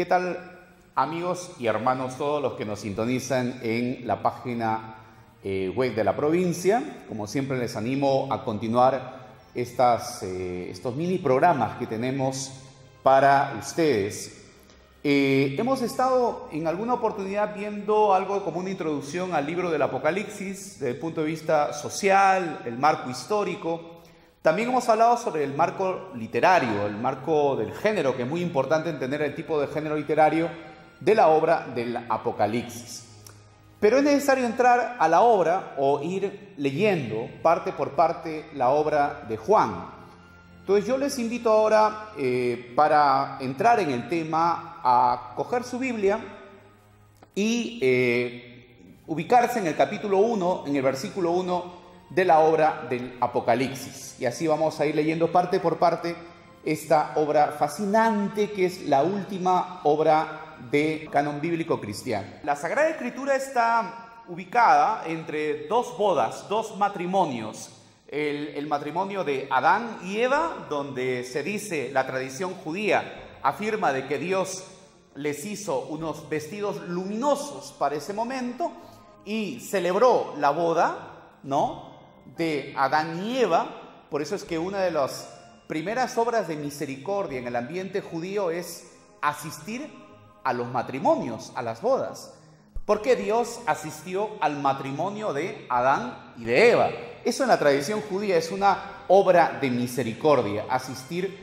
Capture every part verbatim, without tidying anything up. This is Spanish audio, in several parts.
¿Qué tal, amigos y hermanos, todos los que nos sintonizan en la página eh, web de la provincia? Como siempre, les animo a continuar estas, eh, estos mini programas que tenemos para ustedes. Eh, hemos estado en alguna oportunidad viendo algo como una introducción al libro del Apocalipsis desde el punto de vista social, el marco histórico. También hemos hablado sobre el marco literario, el marco del género, que es muy importante entender el tipo de género literario de la obra del Apocalipsis. Pero es necesario entrar a la obra o ir leyendo parte por parte la obra de Juan. Entonces yo les invito ahora, eh, para entrar en el tema, a coger su Biblia y eh, ubicarse en el capítulo uno, en el versículo uno de la obra del Apocalipsis. Y así vamos a ir leyendo parte por parte esta obra fascinante que es la última obra de canon bíblico cristiano. La Sagrada Escritura está ubicada entre dos bodas, dos matrimonios. El, el matrimonio de Adán y Eva, donde se dice, la tradición judía afirma de que Dios les hizo unos vestidos luminosos para ese momento y celebró la boda, ¿no?, de Adán y Eva. Por eso es que una de las primeras obras de misericordia en el ambiente judío es asistir a los matrimonios, a las bodas. Porque Dios asistió al matrimonio de Adán y de Eva. Eso en la tradición judía es una obra de misericordia, asistir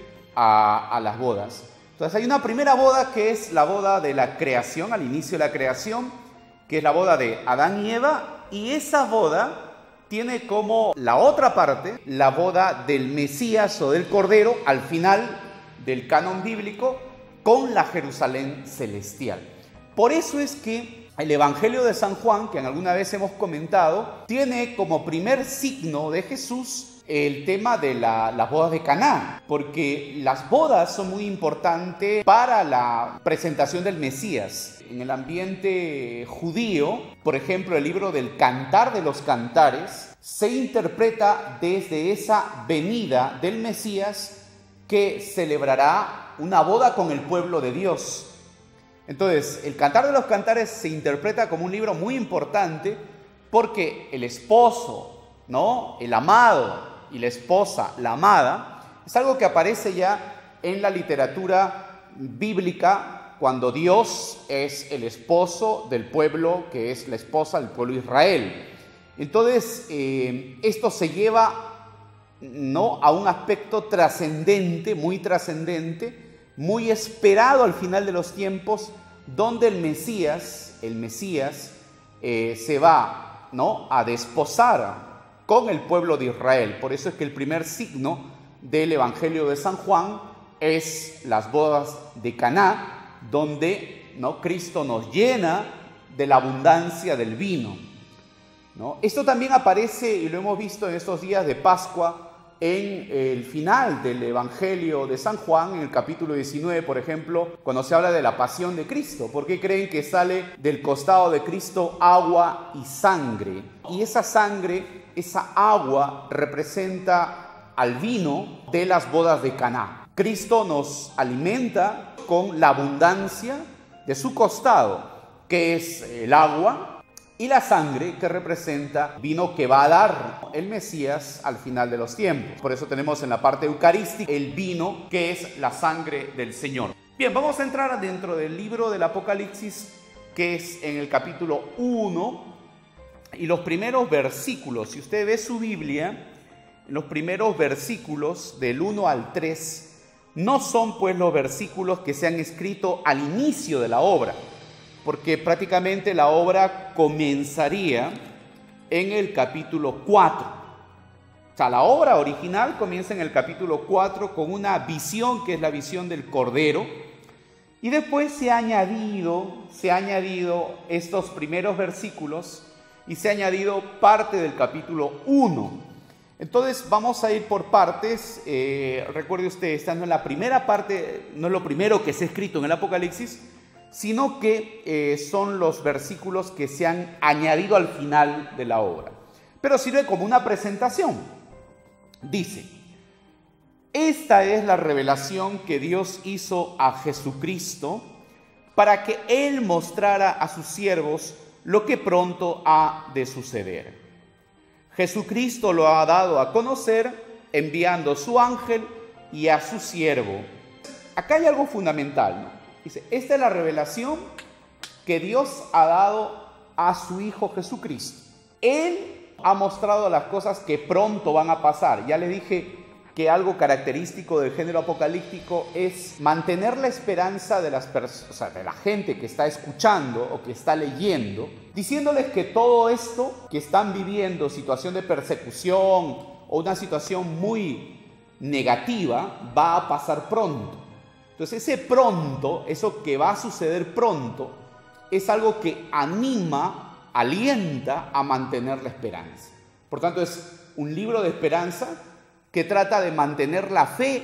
a, a las bodas. Entonces hay una primera boda que es la boda de la creación, al inicio de la creación, que es la boda de Adán y Eva, y esa boda tiene como la otra parte la boda del Mesías o del Cordero al final del canon bíblico con la Jerusalén celestial. Por eso es que el Evangelio de San Juan, que alguna vez hemos comentado, tiene como primer signo de Jesús el tema de la, las bodas de Caná, porque las bodas son muy importantes para la presentación del Mesías. En el ambiente judío, por ejemplo, el libro del Cantar de los Cantares se interpreta desde esa venida del Mesías que celebrará una boda con el pueblo de Dios. Entonces, el Cantar de los Cantares se interpreta como un libro muy importante porque el esposo, ¿no?, el amado, y la esposa, la amada, es algo que aparece ya en la literatura bíblica cuando Dios es el esposo del pueblo que es la esposa del pueblo de Israel. Entonces, eh, esto se lleva, ¿no?, a un aspecto trascendente, muy trascendente, muy esperado al final de los tiempos, donde el Mesías, el Mesías eh, se va, ¿no?, a desposar con el pueblo de Israel. Por eso es que el primer signo del Evangelio de San Juan es las bodas de Caná, donde, ¿no?, Cristo nos llena de la abundancia del vino, ¿no? Esto también aparece, y lo hemos visto en estos días de Pascua, en el final del Evangelio de San Juan, en el capítulo diecinueve, por ejemplo, cuando se habla de la pasión de Cristo. ¿Por qué creen que sale del costado de Cristo agua y sangre? Y esa sangre, esa agua, representa al vino de las bodas de Caná. Cristo nos alimenta con la abundancia de su costado, que es el agua, y la sangre, que representa vino que va a dar el Mesías al final de los tiempos. Por eso tenemos en la parte eucarística el vino, que es la sangre del Señor. Bien, vamos a entrar dentro del libro del Apocalipsis, que es en el capítulo uno, y los primeros versículos. Si usted ve su Biblia, los primeros versículos del uno al tres no son pues los versículos que se han escrito al inicio de la obra, porque prácticamente la obra comenzaría en el capítulo cuatro. O sea, la obra original comienza en el capítulo cuatro con una visión que es la visión del Cordero, y después se ha añadido, se ha añadido estos primeros versículos y se ha añadido parte del capítulo uno. Entonces vamos a ir por partes. Eh, recuerde usted, esta no es la primera parte, no es lo primero que se ha escrito en el Apocalipsis, sino que eh, son los versículos que se han añadido al final de la obra. Pero sirve como una presentación. Dice: esta es la revelación que Dios hizo a Jesucristo, para que Él mostrara a sus siervos lo que pronto ha de suceder. Jesucristo lo ha dado a conocer enviando su ángel y a su siervo. Acá hay algo fundamental, ¿no? Dice, esta es la revelación que Dios ha dado a su Hijo Jesucristo. Él ha mostrado las cosas que pronto van a pasar. Ya le dije que algo característico del género apocalíptico es mantener la esperanza de, las pers- o sea, de la gente que está escuchando o que está leyendo, diciéndoles que todo esto que están viviendo, situación de persecución o una situación muy negativa, va a pasar pronto. Entonces ese pronto, eso que va a suceder pronto, es algo que anima, alienta a mantener la esperanza. Por tanto, es un libro de esperanza que trata de mantener la fe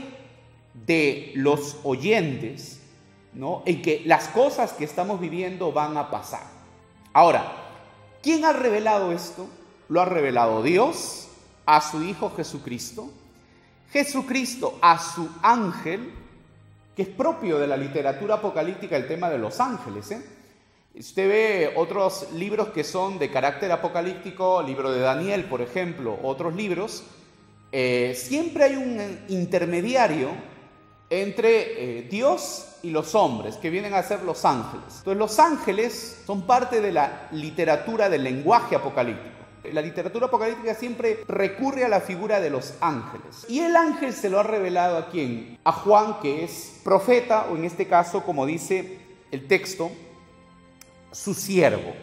de los oyentes, ¿no?, en que las cosas que estamos viviendo van a pasar. Ahora, ¿quién ha revelado esto? Lo ha revelado Dios a su Hijo Jesucristo, Jesucristo a su ángel, que es propio de la literatura apocalíptica el tema de los ángeles, ¿eh? Usted ve otros libros que son de carácter apocalíptico, el libro de Daniel, por ejemplo, otros libros, eh, siempre hay un intermediario entre eh, Dios y los hombres, que vienen a ser los ángeles. Entonces los ángeles son parte de la literatura del lenguaje apocalíptico. La literatura apocalíptica siempre recurre a la figura de los ángeles. Y el ángel se lo ha revelado ¿a quién? A Juan, que es profeta, o en este caso, como dice el texto, su siervo.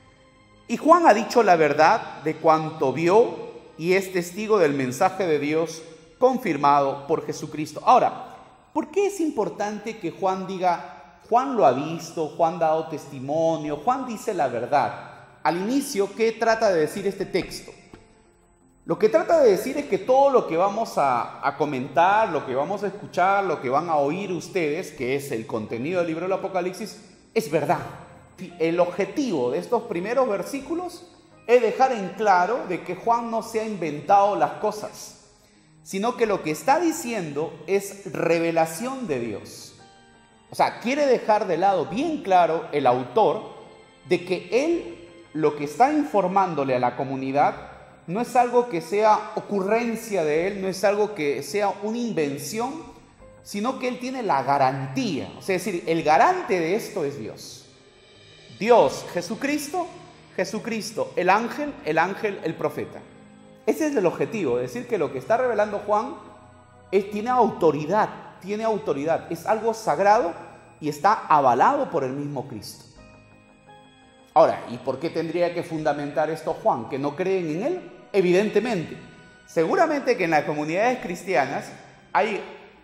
Y Juan ha dicho la verdad de cuanto vio y es testigo del mensaje de Dios confirmado por Jesucristo. Ahora, ¿por qué es importante que Juan diga, Juan lo ha visto, Juan ha dado testimonio, Juan dice la verdad? Al inicio, ¿qué trata de decir este texto? Lo que trata de decir es que todo lo que vamos a, a comentar, lo que vamos a escuchar, lo que van a oír ustedes, que es el contenido del libro del Apocalipsis, es verdad. El objetivo de estos primeros versículos es dejar en claro de que Juan no se ha inventado las cosas, sino que lo que está diciendo es revelación de Dios. O sea, quiere dejar de lado bien claro el autor de que él lo que está informándole a la comunidad no es algo que sea ocurrencia de él, no es algo que sea una invención, sino que él tiene la garantía. O sea, es decir, el garante de esto es Dios. Dios, Jesucristo, Jesucristo, el ángel, el ángel, el profeta. Ese es el objetivo, es decir, que lo que está revelando Juan es, tiene autoridad, tiene autoridad, es algo sagrado y está avalado por el mismo Cristo. Ahora, ¿y por qué tendría que fundamentar esto Juan? ¿Que no creen en él? Evidentemente. Seguramente que en las comunidades cristianas hay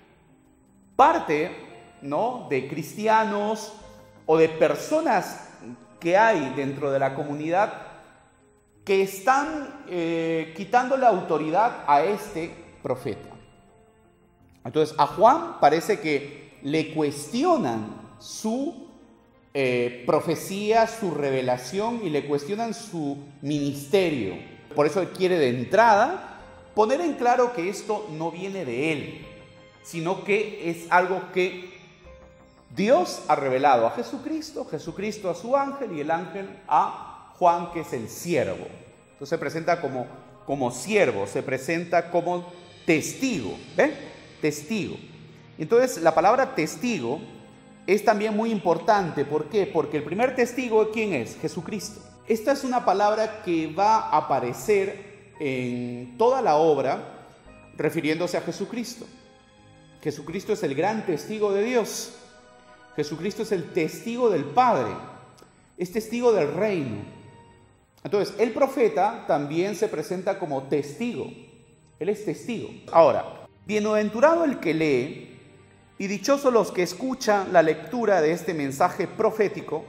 parte, ¿no?, de cristianos o de personas que hay dentro de la comunidad que están eh, quitando la autoridad a este profeta. Entonces, a Juan parece que le cuestionan su Eh, profecía, su revelación, y le cuestionan su ministerio. Por eso él quiere de entrada poner en claro que esto no viene de él, sino que es algo que Dios ha revelado a Jesucristo, Jesucristo a su ángel y el ángel a Juan, que es el siervo. Entonces se presenta como, como siervo, se presenta como testigo, ¿ven? Testigo. Entonces la palabra testigo es también muy importante. ¿Por qué? Porque el primer testigo, ¿quién es? Jesucristo. Esta es una palabra que va a aparecer en toda la obra refiriéndose a Jesucristo. Jesucristo es el gran testigo de Dios. Jesucristo es el testigo del Padre. Es testigo del reino. Entonces, el profeta también se presenta como testigo. Él es testigo. Ahora, bienaventurado el que lee, y dichosos los que escuchan la lectura de este mensaje profético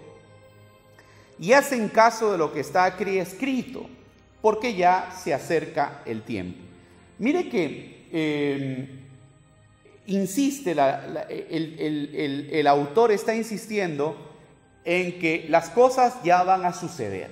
y hacen caso de lo que está aquí escrito, porque ya se acerca el tiempo. Mire que eh, insiste, la, la, el, el, el, el autor está insistiendo en que las cosas ya van a suceder.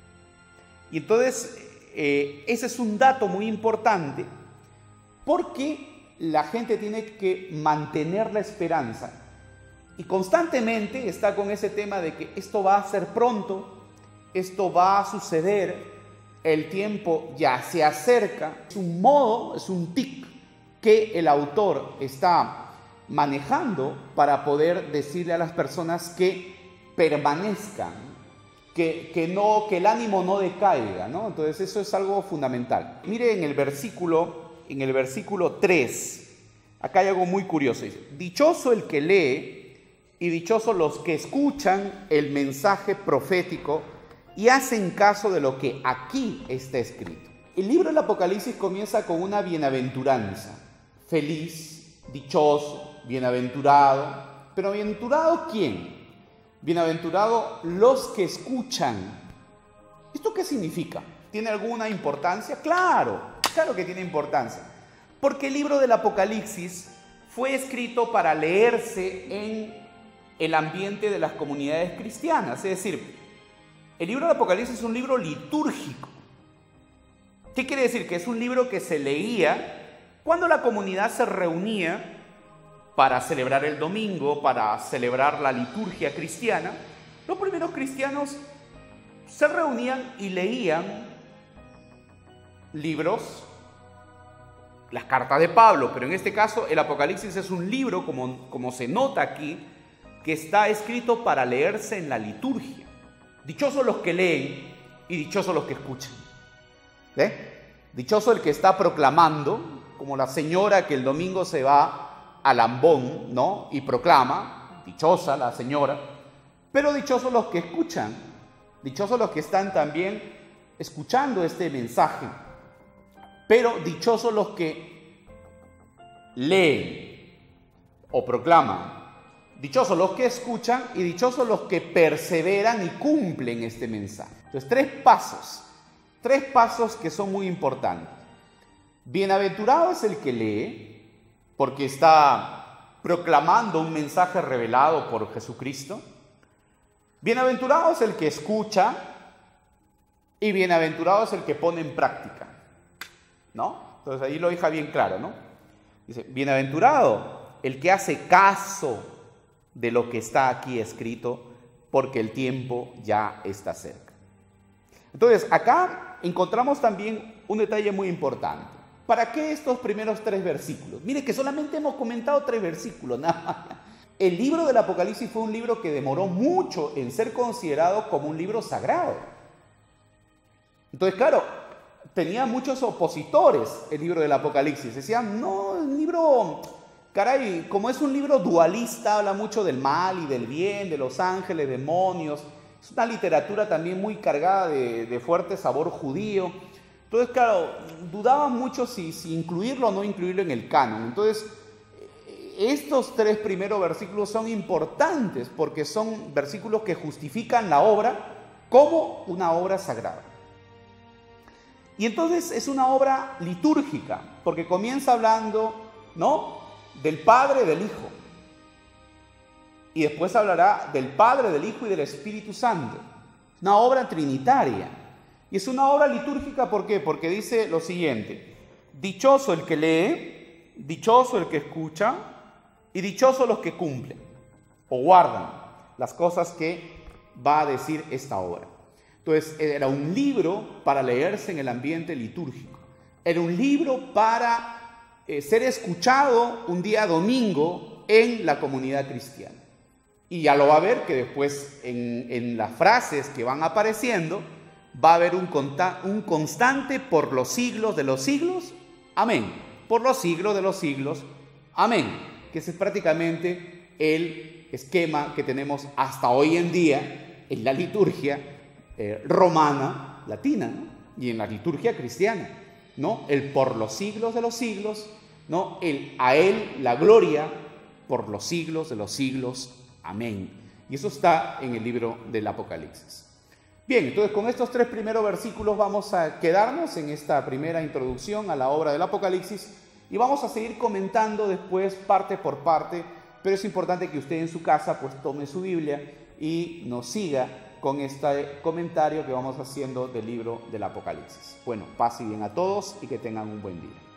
Y entonces, eh, ese es un dato muy importante, porque la gente tiene que mantener la esperanza Y constantemente está con ese tema de que esto va a ser pronto, esto va a suceder, el tiempo ya se acerca. Es un modo, es un tic que el autor está manejando para poder decirle a las personas que permanezcan, que, que, no, que el ánimo no decaiga, ¿no? Entonces eso es algo fundamental. Mire en el versículo, en el versículo tres, acá hay algo muy curioso. Dice, dichoso el que lee y dichosos los que escuchan el mensaje profético y hacen caso de lo que aquí está escrito. El libro del Apocalipsis comienza con una bienaventuranza. Feliz, dichoso, bienaventurado. ¿Pero bienaventurado quién? Bienaventurado los que escuchan. ¿Esto qué significa? ¿Tiene alguna importancia? Claro, claro que tiene importancia. Porque el libro del Apocalipsis fue escrito para leerse en el ambiente de las comunidades cristianas. Es decir, el libro del Apocalipsis es un libro litúrgico. ¿Qué quiere decir? Que es un libro que se leía cuando la comunidad se reunía para celebrar el domingo, para celebrar la liturgia cristiana. Los primeros cristianos se reunían y leían libros, las cartas de Pablo, pero en este caso el Apocalipsis es un libro, como, como se nota aquí, que está escrito para leerse en la liturgia. Dichosos los que leen y dichosos los que escuchan. ¿Ve? Dichoso el que está proclamando, como la señora que el domingo se va al ambón, ¿no? Y proclama, dichosa la señora, pero dichosos los que escuchan, dichosos los que están también escuchando este mensaje, pero dichosos los que leen o proclaman. Dichosos los que escuchan y dichosos los que perseveran y cumplen este mensaje. Entonces, tres pasos, tres pasos que son muy importantes. Bienaventurado es el que lee, porque está proclamando un mensaje revelado por Jesucristo. Bienaventurado es el que escucha y bienaventurado es el que pone en práctica, ¿no? Entonces ahí lo deja bien claro, ¿no? Dice, bienaventurado el que hace caso de lo que está aquí escrito, porque el tiempo ya está cerca. Entonces, acá encontramos también un detalle muy importante. ¿Para qué estos primeros tres versículos? Mire que solamente hemos comentado tres versículos, nada más. El libro del Apocalipsis fue un libro que demoró mucho en ser considerado como un libro sagrado. Entonces, claro, tenía muchos opositores el libro del Apocalipsis. Decían, no, el libro... Caray, como es un libro dualista, habla mucho del mal y del bien, de los ángeles, demonios. Es una literatura también muy cargada de, de fuerte sabor judío. Entonces, claro, dudaban mucho si, si incluirlo o no incluirlo en el canon. Entonces, estos tres primeros versículos son importantes porque son versículos que justifican la obra como una obra sagrada. Y entonces es una obra litúrgica, porque comienza hablando, ¿no?, del Padre, del Hijo. Y después hablará del Padre, del Hijo y del Espíritu Santo. Una obra trinitaria. Y es una obra litúrgica, ¿por qué? Porque dice lo siguiente: dichoso el que lee, dichoso el que escucha, y dichoso los que cumplen o guardan las cosas que va a decir esta obra. Entonces, era un libro para leerse en el ambiente litúrgico. Era un libro para Eh, ser escuchado un día domingo en la comunidad cristiana. Y ya lo va a ver que después en, en las frases que van apareciendo va a haber un, conta, un constante por los siglos de los siglos, amén, por los siglos de los siglos, amén, que ese es prácticamente el esquema que tenemos hasta hoy en día en la liturgia eh, romana latina, ¿no? Y en la liturgia cristiana, ¿no? El por los siglos de los siglos, ¿no? El a Él la gloria por los siglos de los siglos. Amén. Y eso está en el libro del Apocalipsis. Bien, entonces con estos tres primeros versículos vamos a quedarnos en esta primera introducción a la obra del Apocalipsis y vamos a seguir comentando después parte por parte, pero es importante que usted en su casa pues tome su Biblia y nos siga con este comentario que vamos haciendo del libro del Apocalipsis. Bueno, paz y bien a todos y que tengan un buen día.